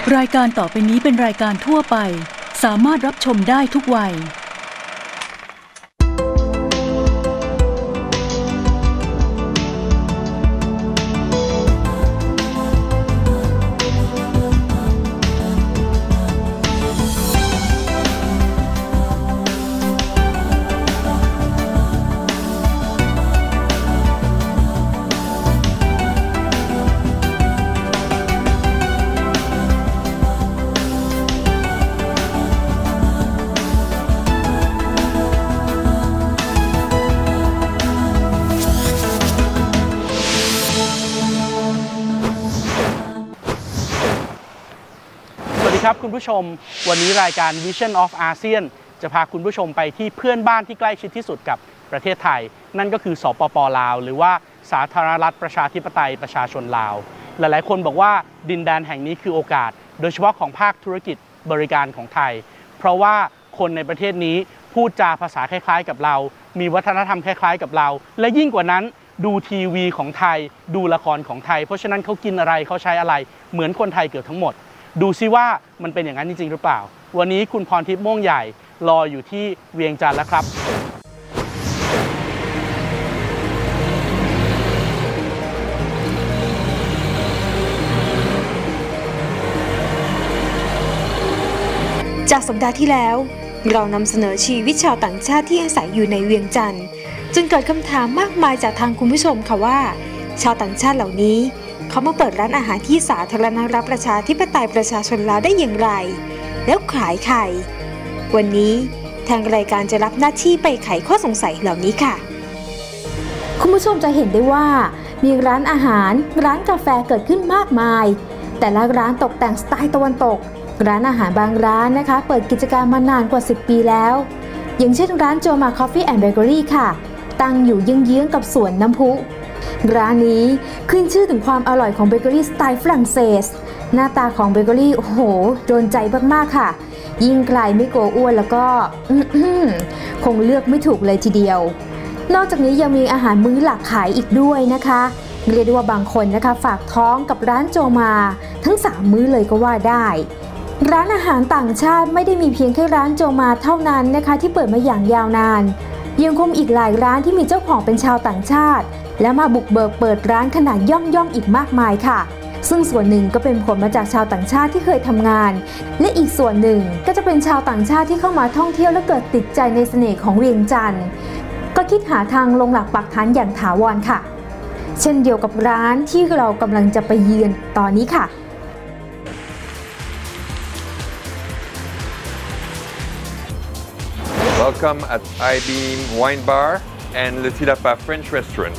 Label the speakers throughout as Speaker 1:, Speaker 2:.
Speaker 1: รายการต่อไปนี้เป็นรายการทั่วไปสามารถรับชมได้ทุกวัย
Speaker 2: ครับคุณผู้ชมวันนี้รายการ Vision of ASEAN จะพาคุณผู้ชมไปที่เพื่อนบ้านที่ใกล้ชิดที่สุดกับประเทศไทยนั่นก็คือสปป.ลาวหรือว่าสาธารณรัฐประชาธิปไตยประชาชนลาวหลายๆคนบอกว่าดินแดนแห่งนี้คือโอกาสโดยเฉพาะของภาคธุรกิจบริการของไทยเพราะว่าคนในประเทศนี้พูดจาภาษาคล้ายๆกับเรามีวัฒนธรรมคล้ายๆกับเราและยิ่งกว่านั้นดูทีวีของไทยดูละครของไทยเพราะฉะนั้นเขากินอะไรเขาใช้อะไรเหมือนคนไทยเกือบทั้งหมดดูซิว่ามันเป็นอย่างนั้นจริงๆหรือเปล่าวันนี้คุณพรทิพย์ม่วงใหญ่รออยู่ที่เวียงจันทร์แล้วครับ
Speaker 3: จากสัปดาห์ที่แล้วเรานำเสนอชีวิตชาวต่างชาติที่อาศัยอยู่ในเวียงจันทร์จนเกิดคำถามมากมายจากทางคุณผู้ชมค่ะว่าชาวต่างชาติเหล่านี้เขามาเปิดร้านอาหารที่สาธารณรัฐประชาธิปไตยประชาชนลาวได้อย่างไรแล้วขายใครวันนี้ทางรายการจะรับหน้าที่ไปไขข้อสงสัยเหล่านี้ค่ะคุณผู้ชมจะเห็นได้ว่ามีร้านอาหารร้านกาแฟเกิดขึ้นมากมายแต่ละร้านตกแต่งสไตล์ตะวันตกร้านอาหารบางร้านนะคะเปิดกิจการมานานกว่า10 ปีแล้วอย่างเช่นร้านโจมาคอฟฟี่แอนด์เบเกอรี่ค่ะตั้งอยู่เยื้องๆกับสวนน้ำพุร้านนี้ขึ้นชื่อถึงความอร่อยของเบเกอรี่สไตล์ฝรั่งเศสหน้าตาของเบเกอรี่โอ้โหโดนใจมากๆค่ะยิ่งใครไม่กลัวอ้วนแล้วก็คงเลือกไม่ถูกเลยทีเดียวนอกจากนี้ยังมีอาหารมื้อหลักขายอีกด้วยนะคะเรียกได้ว่าบางคนนะคะฝากท้องกับร้านโจมาทั้ง3มื้อเลยก็ว่าได้ร้านอาหารต่างชาติไม่ได้มีเพียงแค่ร้านโจมาเท่านั้นนะคะที่เปิดมาอย่างยาวนานยังคงอีกหลายร้านที่มีเจ้าของเป็นชาวต่างชาติและมาบุกเบิกเปิดร้านขนาดย่อมอีกมากมายค่ะซึ่งส่วนหนึ่งก็เป็นผลมาจากชาวต่างชาติที่เคยทำงานและอีกส่วนหนึ่งก็จะเป็นชาวต่างชาติที่เข้ามาท่องเที่ยวและเกิดติดใจในเสน่ห์ของเวียงจันทร์ก็คิดหาทางลงหลักปักฐานอย่างถาวรค่ะเช่นเดียวกับร้านที่เรากำลังจะไปเยือนตอนนี้ค่ะ
Speaker 4: Welcome at I-Beam Wine Bar and Le Silapa French Restaurant.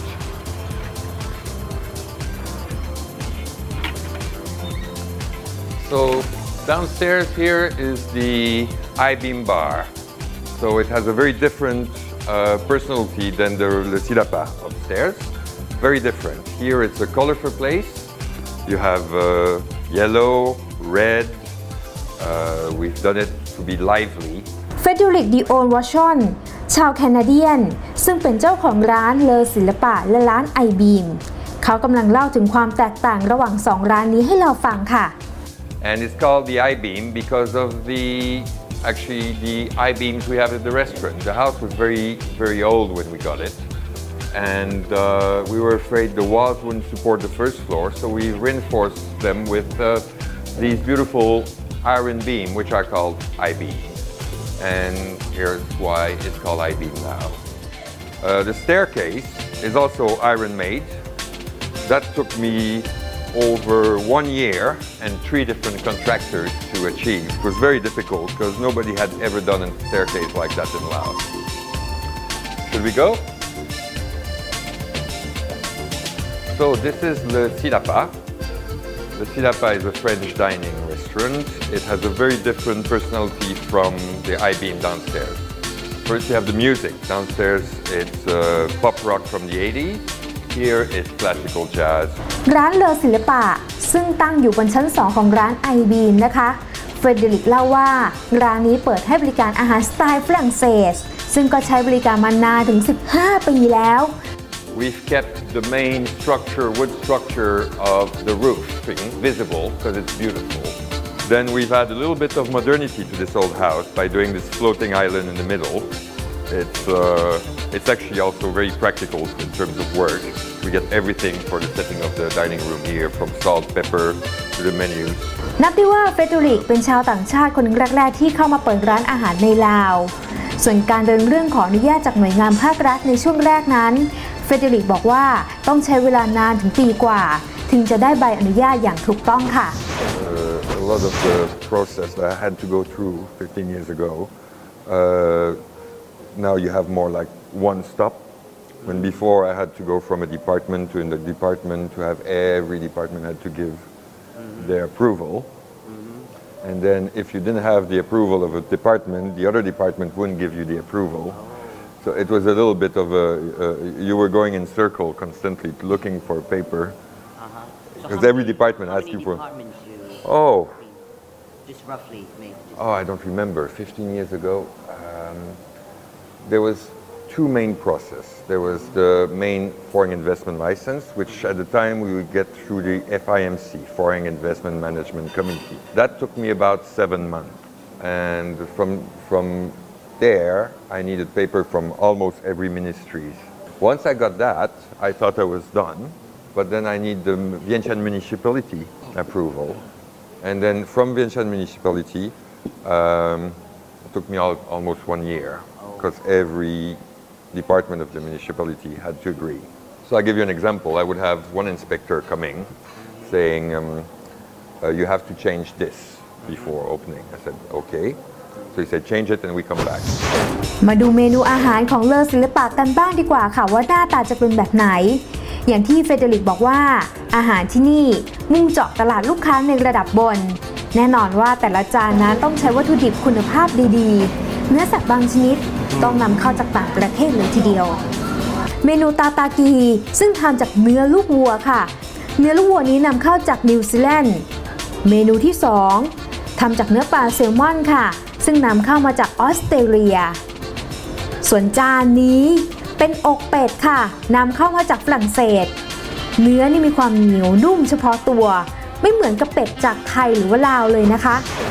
Speaker 4: So downstairs here is the I-Beam Bar. So it has a very different personality than the Le Silapa upstairs. Very different. Here it's a colorful place. You have yellow, red. We've done it to be lively.
Speaker 3: เฟเดริก ดิโอนวอชชอนชาวแคนาเดียนซึ่งเป็นเจ้าของร้านเลอศิลปะและร้านไอบีมเขากำลังเล่าถึงความแตกต่างระหว่าง2ร้านนี้ให้เราฟังค่ะ
Speaker 4: And it's called the I-Beam because of the I-Beams we have at the restaurant. The house was very old when we got it, and we were afraid the walls wouldn't support the first floor, so we reinforced them with these beautiful iron beam, which are called I-Beam.And here's why it's called I-Beam now. The staircase is also iron-made. That took me over 1 year and 3 different contractors to achieve. It was very difficult because nobody had ever done a staircase like that in Laos. Should we go? So this is Le Silapa.The Silapa is a French dining restaurant. It has a very different personality from the I-Beam downstairs. First you have the music. Downstairs it's pop rock from the 80s. Here it's classical jazz.
Speaker 3: ร้านเลอศิลปะซึ่งตั้งอยู่บนชั้น2ของร้าน I-Beam นะคะเฟรเดริกเล่าว่าร้านนี้เปิดให้บริการอาหารสไตล์ฝรั่งเศสซึ่งก็ใช้บริการมานานถึง15 ปีแล้ว
Speaker 4: We've kept the main structure, wood structure of the roof visible because it's beautiful. Then we've added a little bit of modernity to this old house by doing this floating island in the middle. It's actually also very practical in terms of work. We get everything for the setting of the dining room here, from salt, pepper to the menus.
Speaker 3: นับได้ว่าเฟเดริกเป็นชาวต่างชาติคนแรกๆที่เข้ามาเปิดร้านอาหารในลาวส่วนการเดินเรื่องขออนุญาตจากหน่วยงานภาครัฐในช่วงแรกนั้นเฟเดริกบอกว่าต้องใช้เวลานานถึงปีกว่าถึงจะได้ใบอนุญาตอย่างถูกต้องค่ะ
Speaker 4: A lot of the process that I had to go through 15 years ago, now you have more like one stop. When before I had to go from a department to another department to have every department had to give their approval. And then if you didn't have the approval of a department, the other department wouldn't give you the approval. So it was a little bit of you were going in circle constantly looking for paper. Because every department asks you for... Oh.
Speaker 5: Just roughly, maybe.
Speaker 4: Oh, I don't remember. 15 years ago, there was two main processes. There was the main foreign investment license, which at the time we would get through the FIMC, Foreign Investment Management Committee. That took me about 7 months. And from there, I needed paper from almost every ministry. Once I got that, I thought I was done. But then I need the Vientiane municipality approval. And then from Vientiane municipality, it took me almost 1 year because every department of the municipality had to agree. So I'll give you an example. I would have one inspector coming saying, you have to change this before opening. I said, okay. So he said, change it and we come back.
Speaker 3: มาดูเมนูอาหารของเลอศิลปะกันบ้างดีกว่าค่ะว่าหน้าตาจะเป็นแบบไหนอย่างที่เฟเดริกบอกว่าอาหารที่นี่มุ่งเจาะตลาดลูกค้าในระดับบนแน่นอนว่าแต่ละจานนั้นต้องใช้วัตถุดิบคุณภาพดีๆเนื้อสัตว์บางชนิดต้องนำเข้าจากต่างประเทศเลยทีเดียวเมนูตาตากีซึ่งทำจากเนื้อลูกวัวค่ะเนื้อลูกวัวนี้นำเข้าจากนิวซีแลนด์เมนูที่2ทำจากเนื้อปลาแซลมอนค่ะซึ่งนำเข้ามาจากออสเตรเลียส่วนจานนี้เป็นอกเป็ดค่ะนำเข้ามาจากฝรั่งเศสเนื้อนี่มีความเหนียวนุ่มเฉพาะตัวไม่เหมือนกับเป็ดจากไทยหรือว่าลาวเลยนะคะ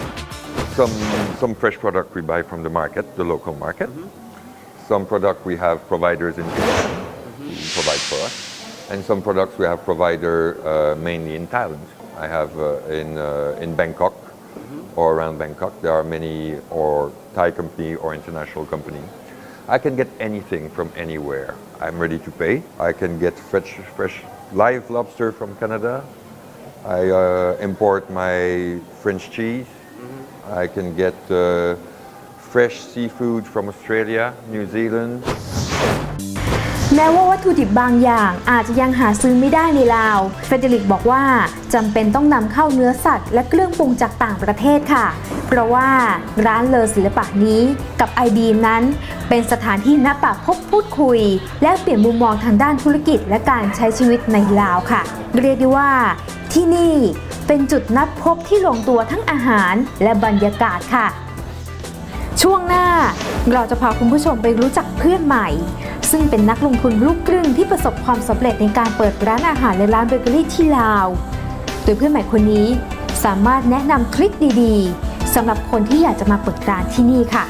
Speaker 4: Some fresh product we buy from the market, the local market. Some product we have providers in Vietnam who provide for us, and some products we have provider mainly in Thailand. I have in Bangkok or around Bangkok. There are many or Thai company or international company. I can get anything from anywhere. I'm ready to pay. I can get fresh live lobster from Canada. I import my French cheese. I can get fresh seafood from Australia, New Zealand.
Speaker 3: แม้ว่าวัตถุดิบบางอย่างอาจจะยังหาซื้อไม่ได้ในลาวเฟเดริกบอกว่าจำเป็นต้องนำเข้าเนื้อสัตว์และเครื่องปรุงจากต่างประเทศค่ะเพราะว่าร้านเลอศิลปะนี้กับไอบีมนั้นเป็นสถานที่นัดปะพบพูดคุยและเปลี่ยนมุมมองทางด้านธุรกิจและการใช้ชีวิตในลาวค่ะเรียกได้ว่าที่นี่เป็นจุดนัดพบที่ลงตัวทั้งอาหารและบรรยากาศค่ะช่วงหน้าเราจะพาคุณผู้ชมไปรู้จักเพื่อนใหม่ซึ่งเป็นนักลงทุนลูกครึ่งที่ประสบความสำเร็จในการเปิดร้านอาหารและร้านเบเกอรี่ที่ลาวโดยเพื่อนใหม่คนนี้สามารถแนะนำทริคดีๆสำหรับคนที่อยากจะมาเปิดร้านที่นี่ค่ะ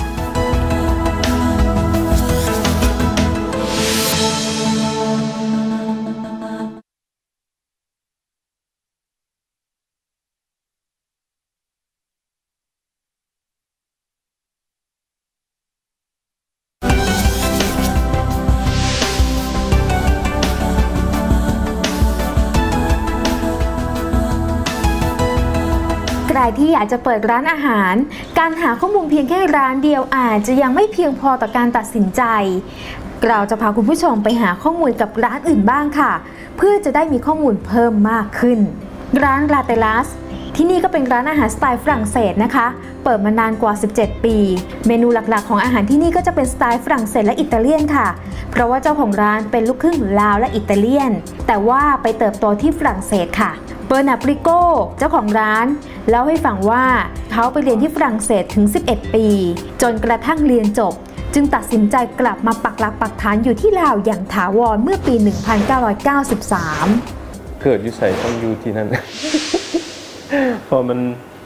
Speaker 3: ใครที่อยากจะเปิดร้านอาหารการหาข้อมูลเพียงแค่ร้านเดียวอาจจะยังไม่เพียงพอต่อการตัดสินใจเราจะพาคุณผู้ชมไปหาข้อมูลกับร้านอื่นบ้างค่ะเพื่อจะได้มีข้อมูลเพิ่มมากขึ้นร้านลาเตลัสที่นี่ก็เป็นร้านอาหารสไตล์ฝรั่งเศสนะคะเปิดมานานกว่า17ปีเมนูหลักๆของอาหารที่นี่ก็จะเป็นสไตล์ฝรั่งเศสและอิตาเลียนค่ะเพราะว่าเจ้าของร้านเป็นลูกครึ่งลาวและอิตาเลียนแต่ว่าไปเติบโตที่ฝรั่งเศสค่ะเบอร์นาบริโก้เจ้าของร้านเล่าให้ฟังว่าเขาไปเรียนที่ฝรั่งเศสถึง11ปีจนกระทั่งเรียนจบจึงตัดสินใจกลับมาปักหลักปักฐานอยู่ที่ลาวอย่างถาวรเมื่อปี 1993
Speaker 6: เกิดอยู่ใส่ต้องอยู่ที่นั่น พอมัน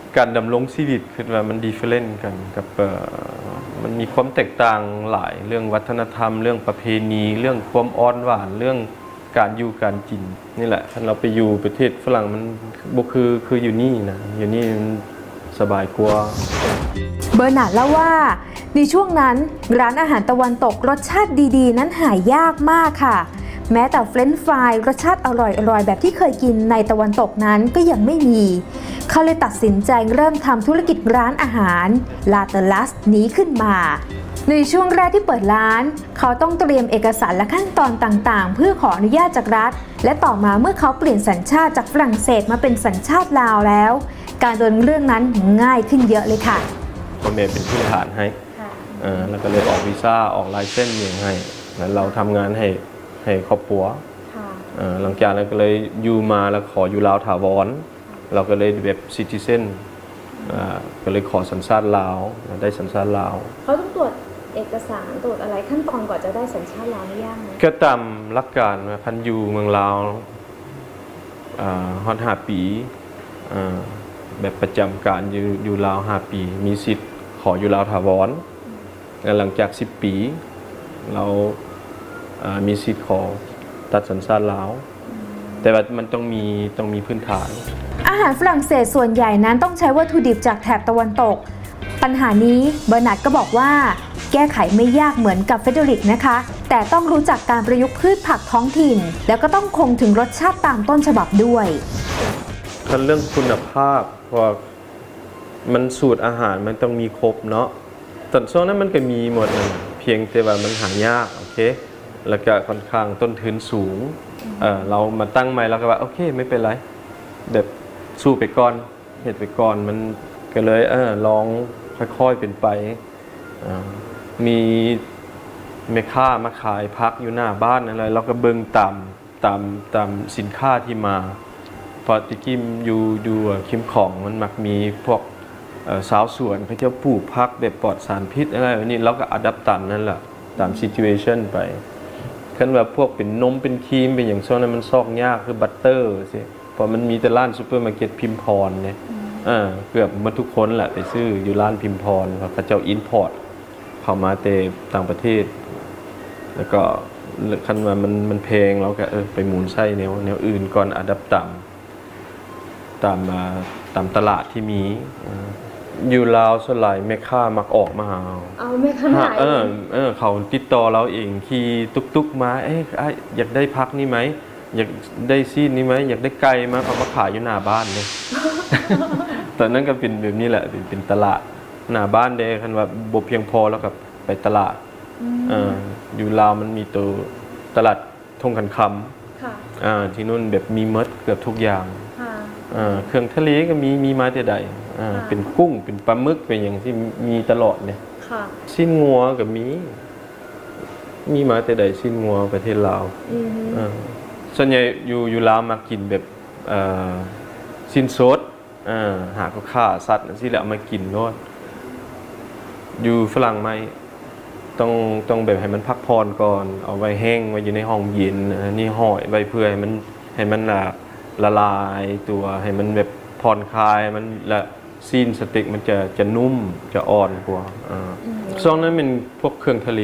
Speaker 6: การดำรงชีวิตคือว่ามันดีเฟอเรนต์กันกับมันมีความแตกต่างหลายเรื่องวัฒนธรรมเรื่องประเพณีเรื่องความอ่อนหวานเรื่องการอยู่การกินนี่แหละเราไปอยู่ประเทศฝรั่งมันบ่คืออยู่นี่นะอยู่นี่มันสบายกว่า
Speaker 3: เบอร์นาร์ดเล่าว่าในช่วงนั้นร้านอาหารตะวันตกรสชาติดีๆนั้นหายากมากค่ะแม้แต่เฟรนช์ฟรายรสชาติอร่อยแบบที่เคยกินในตะวันตกนั้นก็ยังไม่มีเขาเลยตัดสินใจเริ่มทำธุรกิจร้านอาหารลาเตลัสนี้ขึ้นมาในช่วงแรกที่เปิดร้านเขาต้องเตรียมเอกสารและขั้นตอนต่างๆเพื่อขออนุญาตจากรัฐและต่อมาเมื่อเขาเปลี่ยนสัญชาติจากฝรั่งเศสมาเป็นสัญชาติลาวแล้วการดำเนินเรื่องนั้นง่ายขึ้นเยอะเลยค่ะ
Speaker 6: พ่อแม่เป็นพื้นฐานให้แล้วก็เลยออกวีซ่าออกลายเส้นอย่างให้แล้วเราทำงานให้ครอบครัวหลังจากนั้นก็เลยอยู่มาแล้วขออยู่ลาวถาวรเราก็เลยแบบซิติเซนก็เลยขอสัญชาติลาวได้สัญชาติลาว
Speaker 3: เขาต้องตรวจเอกสารตรวจอะไรขั้นตอนก่อนจะได้สัญชาติลาวไม่ยากไหม
Speaker 6: ก็ตามหลักการพันอยู่เมืองลาวฮอด5 ปีแบบประจำการอยู่ลาว5 ปีมีสิทธิ์ขออยู่ลาวถาวรและหลังจาก10 ปีเรามีสิทธิ์ขอตัดสัญชาติลาวแต่ว่ามันต้องมีพื้นฐาน
Speaker 3: อาหารฝรั่งเศสส่วนใหญ่นั้นต้องใช้วัตถุดิบจากแถบตะวันตกปัญหานี้เบอร์นาร์ดก็บอกว่าแก้ไขไม่ยากเหมือนกับเฟเดริกนะคะแต่ต้องรู้จักการประยุกต์พืชผักท้องถิ่นแล้วก็ต้องคงถึงรสชาติตามต้นฉบับด้วย
Speaker 6: เรื่องคุณภาพเพราะมันสูตรอาหารมันต้องมีครบเนาะตอนช่วงนั้นมันก็มีหมดเพียงแต่ว่ามันหายากโอเคแล้วก็ค่อนข้างต้นทุนสูงเรามาตั้งใหม่แล้วก็ว่าโอเคไม่เป็นไรแบบสู้ไปก่อนเห็ดไปก่อนมันก็เลยลองค่อยๆเป็นไปมีแม่ค้ามาขายพักอยู่หน้าบ้านอะไรเราก็เบิ่งตามสินค้าที่มาพอตะกี้ดูคิมของมันมักมีพวกสาวสวนเขาจะปลูกพักแบบปลอดสารพิษอะไรแบบนี้เราก็อัดตามนั่นแหละตามซิทูเอชั่นไปขั้นแบบพวกเป็นนมเป็นครีมเป็นอย่างช่วงนั้นมันซอกยากคือบัตเตอร์สิพอมันมีแต่ร้านซูเปอร์มาร์เก็ตพิมพรเนี่ยเกือบหมดทุกคนแหละไปซื้ออยู่ร้านพิมพรเพราะเขาเจ้าอินพอร์ตเข้ามาแต่ต่างประเทศแล้วก็ขั้นว่ามันแพงเราก็ไปหมุนไส้แนวอื่นก่อนอัดตามตลาดที่มีอยู่ลาวส่วนใหญ่แม่ค้ามักออกมาหา
Speaker 3: แม่ค้าไหน
Speaker 6: เขาติดต่อเราเองขี่ตุกมาอยากได้พักนี่ไหมอยากได้ซีนนี่ไหมอยากได้ไก่มาเขามาขายอยู่หน้าบ้านเลย ตอนนั้นก็เป็นแบบนี้แหละเป็นตลาดหน้าบ้านเด้คันว่าบ่เพียงพอแล้วก็ไปตลาดอยู่ลาวมันมีตัวตลาดทงกันคำที่นู่นแบบมีมดเกือบทุกอย่างเครื่องทะเลก็มีมาแต่ใดเป็นกุ้งเป็นปลาหมึกเป็นอย่างที่มีตลอดเนี่ยสิ้นงัวก็มีมาแต่ใดสิ้นงัวประเทศลาวส่วนใหญ่อยู่ลาวมากินแบบสิ้นสดหาก็ฆ่าสัตว์ที่แล้วมากินก็อยู่ฝรั่งไม่ต้องแบบให้มันพักผ่อนก่อนเอาไว้แห้งไว้อยู่ในห้องเย็นนี่ห่อไว้เพื่อให้มันละลายตัวให้มันแบบผ่อนคลายมันละซีนสเต็กมันจะนุ่มจะอ่อนกว่าช่วงนั้นเป็นพวกเครื่องทะเล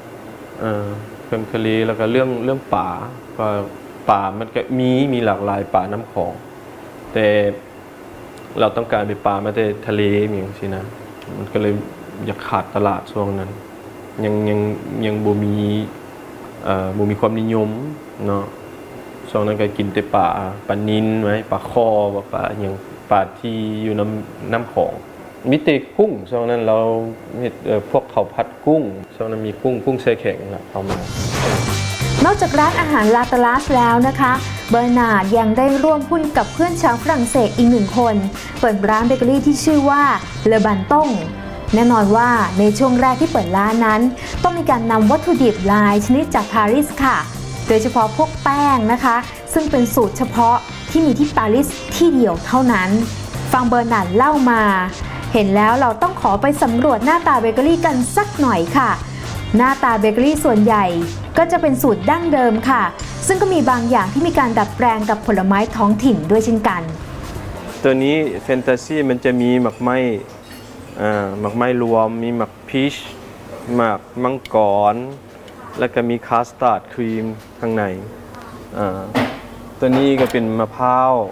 Speaker 6: แล้วก็เรื่องป่ามันก็มีหลากหลายป่าน้ำของแต่เราต้องการไปป่ามาแต่ทะเลอย่างนี้นะมันก็เลยอยากขาดตลาดช่วงนั้นยังบ่มีความนิยมเนาะช่วงนั้นก็กินแต่ปลานิลไหมปลาคอปลาอย่างปลาที่อยู่น้ำของมิเตกุ้งช่วงนั้นเราพวกเขาผัดกุ้งช่วงนั้นมีกุ้งแช่แข็งเข้ามาน
Speaker 3: อกจากร้านอาหารลาเตลัสแล้วนะคะเบอร์นาร์ดยังได้ร่วมหุ้นกับเพื่อนชาวฝรั่งเศสอีก1 คนเปิดร้านเบเกอรี่ที่ชื่อว่าเลบันต้งแน่นอนว่าในช่วงแรกที่เปิดร้านนั้นต้องมีการนำวัตถุดิบหลายชนิดจากปารีสค่ะโดยเฉพาะพวกแป้งนะคะซึ่งเป็นสูตรเฉพาะที่มีที่ปารีสที่เดียวเท่านั้นฟังเบอร์นาร์ดเล่ามาเห็นแล้วเราต้องขอไปสำรวจหน้าตาเบเกอรี่กันสักหน่อยค่ะหน้าตาเบเกอรี่ส่วนใหญ่ก็จะเป็นสูตรดั้งเดิมค่ะซึ่งก็มีบางอย่างที่มีการดัดแปลงกับผลไม้ท้องถิ่นด้วยเช่นกัน
Speaker 6: ตัวนี้แฟนตาซีมันจะมีหมักไม้หมักไม้รวมมีหมักพีชหมักมังกรแล้วก็มีคัสตาร์ดครีมข้างในตัวนี้ก็เป็นมะพร้าว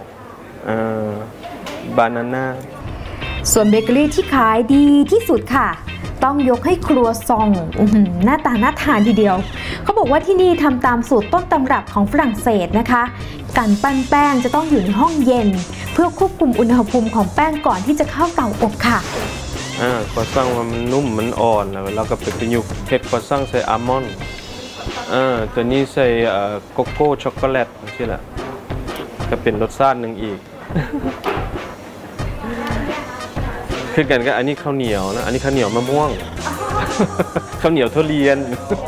Speaker 6: บานาน่า
Speaker 3: ส่วนเบเกอรี่ที่ขายดีที่สุดค่ะต้องยกให้ครัวซองหน้าตาน่าทานทีเดียวเขาบอกว่าที่นี่ทำตามสูตรต้นตำรับของฝรั่งเศสนะคะการปั้นแป้งจะต้องอยู่ในห้องเย็นเพื่อควบคุมอุณหภูมิของแป้งก่อนที่จะเข้าเตาอบค่ะ
Speaker 6: ครัวซองมันนุ่มมันอ่อนแล้วเราก็ไปประยุกต์เทครัวซองใส่อัลมอนด์ตัวนี้ใส่โกโก้ช็อกโกแลตนี่แหละก็เป็นรสชาติหนึ่งอีกคือกันก็อันนี้ข้าวเหนียวนะอันนี้ข้าวเหนียวมะม่วง ข้าวเหนียวทุเรียน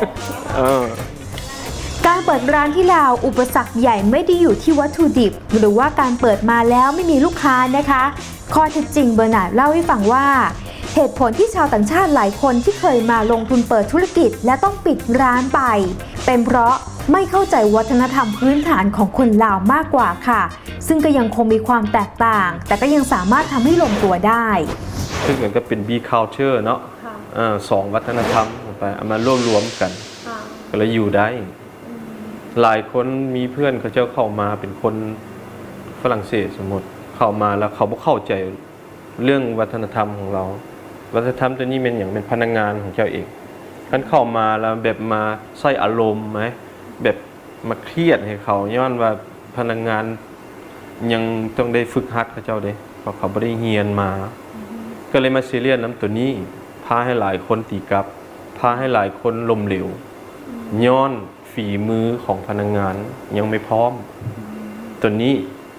Speaker 3: การเปิดร้านที่ลาวอุปสรรคใหญ่ไม่ได้อยู่ที่วัตถุดิบหรือว่าการเปิดมาแล้วไม่มีลูกค้านะคะข้อเท็จจริงเบอร์นาร์ดเล่าให้ฟังว่าเหตุผลที่ชาวต่างชาติหลายคนที่เคยมาลงทุนเปิดธุรกิจและต้องปิดร้านไปเป็นเพราะไม่เข้าใจวัฒนธรรมพื้นฐานของคนลาวมากกว่าค่ะซึ่งก็ยังคงมีความแตกต่างแต่ก็ยังสามารถทำให้ลงตัวได้
Speaker 6: ซึ่งมันก็เป็น B culture เนาะ2 วัฒนธรรมไปเอามารวมกันก็เลยอยู่ได้หลายคนมีเพื่อนเขาเจ้าเข้ามาเป็นคนฝรั่งเศสสมมติเข้ามาแล้วเขาไม่เข้าใจเรื่องวัฒนธรรมของเราวัฒนธรรมตัวนี้เป็นอย่างเป็นพนักงานของเจ้าเองท่านเข้ามาแล้วแบบมาใส่อารมณ์ไหมแบบมาเครียดให้เขาย้อนว่าพนักงานยังต้องได้ฝึกหัดเขาเจ้าเด้เพราะเขาไม่ได้เรียนมาก็เลยมาซีเรียสน้ำตัวนี้พาให้หลายคนตีกลับพาให้หลายคนล้มเหลวย้อนฝีมือของพนักงานยังไม่พร้อมตัวนี้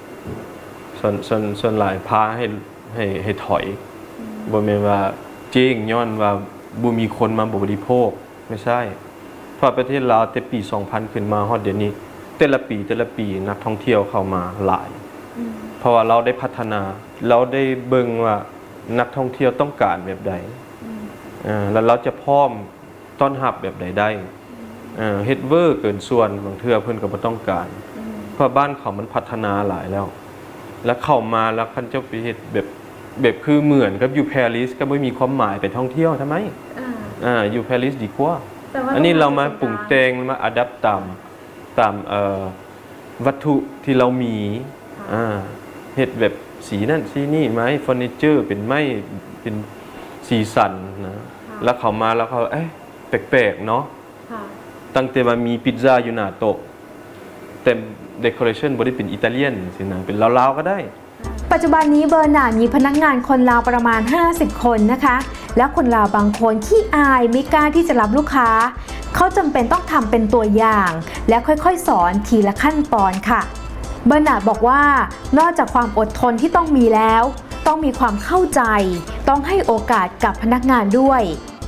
Speaker 6: ส่วนหลายพาให้ถอยบ่แม่นว่าเจ๊งย้อนว่าบ่มีคนมาบริโภคไม่ใช่เพราะประเทศลาวแต่ปี 2000 ขึ้นมาฮอดเดี๋ยวนี้แต่ละปีนักท่องเที่ยวเข้ามาหลายเพราะว่าเราได้พัฒนาเราได้เบิ่งว่านักท่องเที่ยวต้องการแบบใดแล้วเราจะพร้อมต้อนรับแบบใดได้เฮ็ดเวอร์เกินส่วนบางเทื่อเพิ่นก็บ่ต้องการเพราะบ้านเขามันพัฒนาหลายแล้วเข้ามาแล้วคันเจ้าไปเฮ็ดแบบคือเหมือนกับอยู่ปารีสก็ไม่มีความหมายไปท่องเที่ยวทำไมอยู่ปารีสดีกว่าอันนี้เรามาปรุงแต่งมาอัดแอปตามวัตถุที่เรามีเฮ็ดแบบสีนั่นสีนี่ไม้เฟอร์นิเจอร์เป็นไม้เป็นสีสันนะแล้วเขามาแล้วเขาแปลกๆเนาะตั้งแต่ว่ามีพิซซ่าอยู่หน้าโต๊ะแต่เดคอเรชั่นบ่ได้เป็นอิตาเลียนสินะเป็นลาวๆก็ได้
Speaker 3: ปัจจุบันนี้เบอร์นาร์ดมีพนักงานคนลาวประมาณ50 คนนะคะและคนลาวบางคนขี้อายไม่กล้าที่จะรับลูกค้าเขาจำเป็นต้องทำเป็นตัวอย่างและค่อยๆสอนทีละขั้นตอนค่ะเบอร์นาร์ดบอกว่านอกจากความอดทนที่ต้องมีแล้วต้องมีความเข้าใจต้องให้โอกาสกับพนักงานด้วย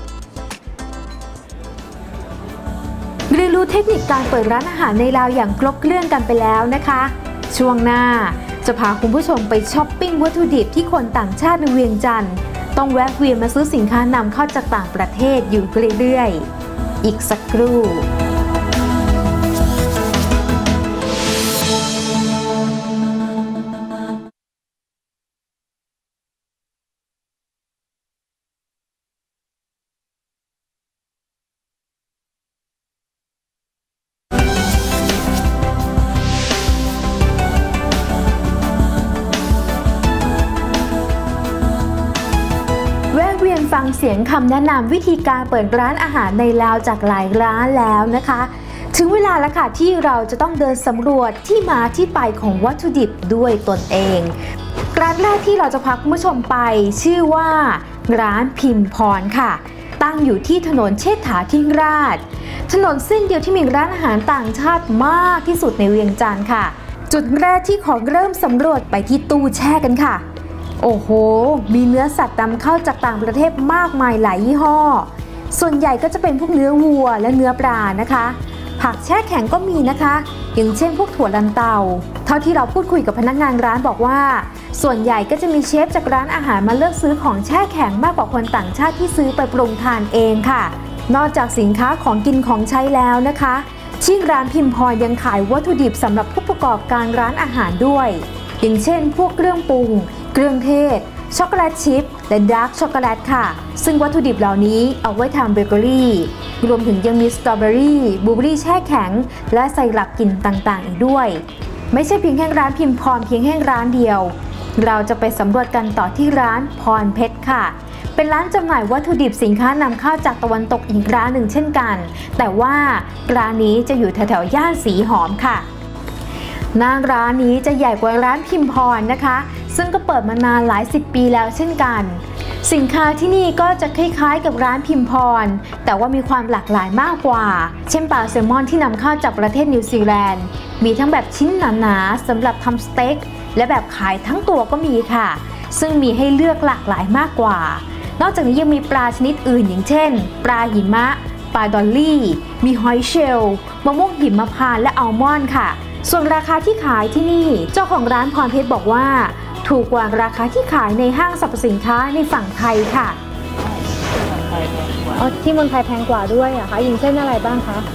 Speaker 3: เรียนรู้เทคนิคการเปิดร้านอาหารในลาวอย่างครบเครื่องกันไปแล้วนะคะช่วงหน้าจะพาคุณผู้ชมไปช้อปปิ้งวัตถุดิบที่คนต่างชาติในเวียงจันทร์ต้องแวะเวียนมาซื้อสินค้านำเข้าจากต่างประเทศอยู่เรื่อยๆอีกสักครู่ฟังเสียงคำแนะนำวิธีการเปิดร้านอาหารในลาวจากหลายร้านแล้วนะคะถึงเวลาแล้วค่ะที่เราจะต้องเดินสำรวจที่มาที่ไปของวัตถุดิบด้วยตนเองร้านแรกที่เราจะพาคุณผู้ชมไปชื่อว่าร้านพิมพรค่ะตั้งอยู่ที่ถนนเชษฐาธิราชถนนเส้นเดียวที่มีร้านอาหารต่างชาติมากที่สุดในเวียงจันทร์ค่ะจุดแรกที่ขอเริ่มสำรวจไปที่ตู้แช่กันค่ะโอ้โหมีเนื้อสัตว์นำเข้าจากต่างประเทศมากมายหลายยี่ห้อส่วนใหญ่ก็จะเป็นพวกเนื้อวัวและเนื้อปลานะคะผักแช่แข็งก็มีนะคะอย่างเช่นพวกถั่วลันเตาเท่าที่เราพูดคุยกับพนักงานร้านบอกว่าส่วนใหญ่ก็จะมีเชฟจากร้านอาหารมาเลือกซื้อของแช่แข็งมากกว่าคนต่างชาติที่ซื้อไปปรุงทานเองค่ะนอกจากสินค้าของกินของใช้แล้วนะคะที่ร้านพิมพรยังขายวัตถุดิบสำหรับผู้ประกอบการร้านอาหารด้วยอย่างเช่นพวกเครื่องปรุงเครื่องเทศช็อกโกแลตชิพและดาร์กช็อกโกแลตค่ะซึ่งวัตถุดิบเหล่านี้เอาไว้ทำเบเกอรี่รวมถึงยังมีสตรอเบอรี่บลูเบอรี่แช่แข็งและไซรัปกลิ่นต่างๆอีกด้วยไม่ใช่เพียงแค่ร้านพิมพ์พรเพียงแค่ร้านเดียวเราจะไปสำรวจกันต่อที่ร้านพรเพชรค่ะเป็นร้านจำหน่ายวัตถุดิบสินค้านำเข้าจากตะวันตกอีกร้านหนึ่งเช่นกันแต่ว่าร้านนี้จะอยู่แถวๆย่านสีหอมค่ะหน้าร้านนี้จะใหญ่กว่าร้านพิมพ์พรนะคะซึ่งก็เปิดมานานหลาย10 ปีแล้วเช่นกันสินค้าที่นี่ก็จะคล้ายๆกับร้านพิมพ์พรแต่ว่ามีความหลากหลายมากกว่าเช่นปลาแซลมอนที่นำเข้าจากประเทศนิวซีแลนด์มีทั้งแบบชิ้นหนาๆสำหรับทำสเต็กและแบบขายทั้งตัวก็มีค่ะซึ่งมีให้เลือกหลากหลายมากกว่านอกจากนี้ยังมีปลาชนิดอื่นอย่างเช่นปลาหิมะปลาดอลลี่มีหอยเชลล์มะม่วงหิมพานต์และอัลมอนด์ค่ะส่วนราคาที่ขายที่นี่เจ้าของร้านพรเพชรบอกว่าถูกกว่าราคาที่ขายในห้างสรรพสินค้าในฝั่งไทยค่ะที่เมืองไทยแพงกว่าด้วยอะคะอย่างเช่นอะไรบ้างคะ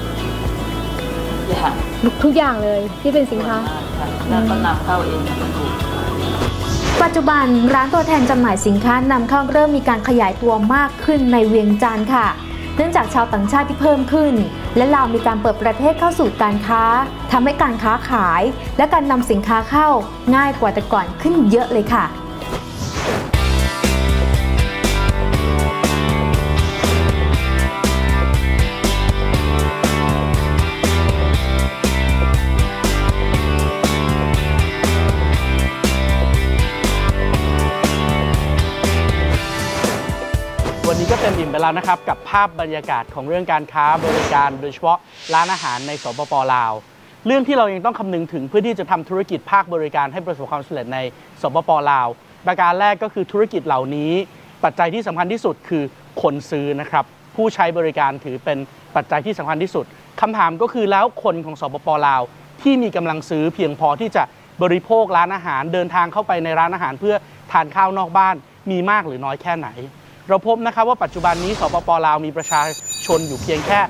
Speaker 3: ทุกอย่างเลยที่เป็นสินค้า
Speaker 5: แล้วก็นำเข้าเองถูก
Speaker 3: ปัจจุบันร้านตัวแทนจำหน่ายสินค้านำเข้าเริ่มมีการขยายตัวมากขึ้นในเวียงจันทร์ค่ะเนื่องจากชาวต่างชาติที่เพิ่มขึ้นและลาวมีการเปิดประเทศเข้าสู่การค้าทำให้การค้าขายและการนำสินค้าเข้าง่ายกว่าแต่ก่อนขึ้นเยอะเลยค่ะ
Speaker 2: วันนี้ก็เต็มอิ่มไปแล้วนะครับกับภาพบรรยากาศของเรื่องการค้าบริการโดยเฉพาะร้านอาหารในสปป.ลาวเรื่องที่เรายังต้องคำนึงถึงเพื่อที่จะทำธุรกิจภาคบริการให้ประสบความสำเร็จในสปป.ลาวประการแรกก็คือธุรกิจเหล่านี้ปัจจัยที่สำคัญที่สุดคือคนซื้อนะครับผู้ใช้บริการถือเป็นปัจจัยที่สำคัญที่สุดคำถามก็คือแล้วคนของสปป.ลาวที่มีกำลังซื้อเพียงพอที่จะบริโภคร้านอาหารเดินทางเข้าไปในร้านอาหารเพื่อทานข้าวนอกบ้านมีมากหรือน้อยแค่ไหนเราพบนะครับว่าปัจจุบันนี้สปป.ลาวมีประชาชนอยู่เพียงแค่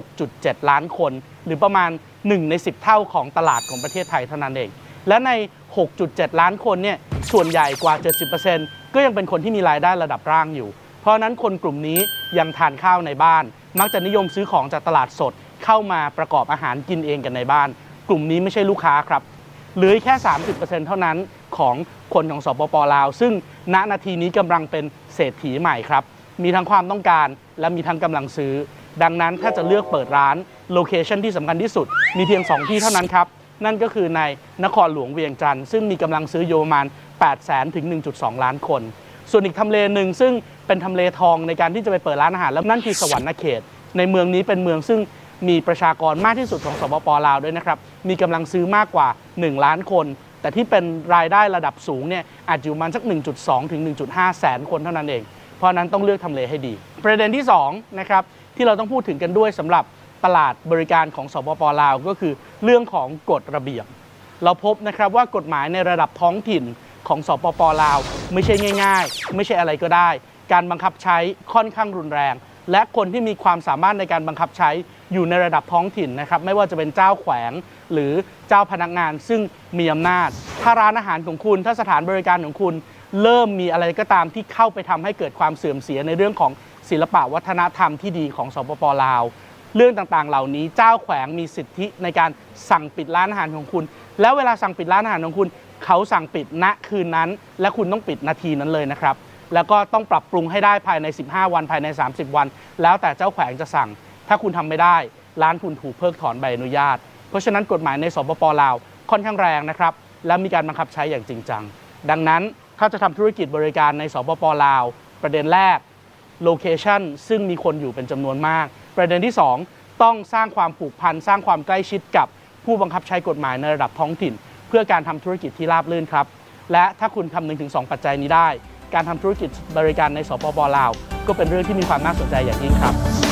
Speaker 2: 6.7 ล้านคนหรือประมาณ1 ใน 10 เท่าของตลาดของประเทศไทยเท่านั้นเองและใน 6.7 ล้านคนเนี่ยส่วนใหญ่กว่า 70% ก็ยังเป็นคนที่มีรายได้ระดับล่างอยู่เพราะนั้นคนกลุ่มนี้ยังทานข้าวในบ้านมักจะนิยมซื้อของจากตลาดสดเข้ามาประกอบอาหารกินเองกันในบ้านกลุ่มนี้ไม่ใช่ลูกค้าครับเหลือแค่ 30% เท่านั้นของคนของสปป.ลาวซึ่งณนาทีนี้กำลังเป็นเศรษฐีใหม่ครับมีทั้งความต้องการและมีทั้งกำลังซื้อดังนั้นถ้าจะเลือกเปิดร้านโลเคชันที่สำคัญที่สุดมีเพียง2ที่เท่านั้นครับนั่นก็คือในนครหลวงเวียงจันทร์ซึ่งมีกำลังซื้ออยู่ประมาณ 800,000 ถึง 1.2 ล้านคนส่วนอีกทำเลหนึ่งซึ่งเป็นทำเลทองในการที่จะไปเปิดร้านอาหารแล้วนั่นคือสวรรณเขตในเมืองนี้เป็นเมืองซึ่งมีประชากรมากที่สุดของสปป.ลาวด้วยนะครับมีกำลังซื้อมากกว่า1 ล้านคนแต่ที่เป็นรายได้ระดับสูงเนี่ยอาจอยู่ประมาณสัก 1.2 ถึง 1.5 แสนคนเท่านั้นเองเพราะนั้นต้องเลือกทำเลให้ดีประเด็นที่2นะครับที่เราต้องพูดถึงกันด้วยสำหรับตลาดบริการของสปป.ลาวก็คือเรื่องของกฎระเบียบเราพบนะครับว่ากฎหมายในระดับท้องถิ่นของสปป.ลาวไม่ใช่ง่ายๆไม่ใช่อะไรก็ได้การบังคับใช้ค่อนข้างรุนแรงและคนที่มีความสามารถในการบังคับใช้อยู่ในระดับท้องถิ่นนะครับไม่ว่าจะเป็นเจ้าแขวงหรือเจ้าพนักงานซึ่งมีอำนาจถ้าร้านอาหารของคุณถ้าสถานบริการของคุณเริ่มมีอะไรก็ตามที่เข้าไปทำให้เกิดความเสื่อมเสียในเรื่องของศิลปะวัฒนธรรมที่ดีของสปป.ลาวเรื่องต่างๆเหล่านี้เจ้าแขวงมีสิทธิในการสั่งปิดร้านอาหารของคุณแล้วเวลาสั่งปิดร้านอาหารของคุณเขาสั่งปิดณคืนนั้นและคุณต้องปิดนาทีนั้นเลยนะครับแล้วก็ต้องปรับปรุงให้ได้ภายใน15 วันภายใน30 วันแล้วแต่เจ้าแขวงจะสั่งถ้าคุณทำไม่ได้ร้านคุณถูกเพิกถอนใบอนุญาตเพราะฉะนั้นกฎหมายในสปป.ลาวค่อนข้างแรงนะครับและมีการบังคับใช้อย่างจริงจังดังนั้นถ้าจะทำธุรกิจบริการในสปป.ลาวประเด็นแรกโลเคชันซึ่งมีคนอยู่เป็นจำนวนมากประเด็นที่2ต้องสร้างความผูกพันสร้างความใกล้ชิดกับผู้บังคับใช้กฎหมายในระดับท้องถิ่นเพื่อการทำธุรกิจที่ราบรื่นครับและถ้าคุณคำนึงถึง2ปัจจัยนี้ได้การทำธุรกิจบริการในสปป.ลาวก็เป็นเรื่องที่มีความน่าสนใจอย่างยิ่งครับ